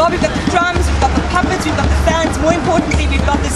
we've got the drums, we've got the puppets, we've got the fans, more importantly we've got the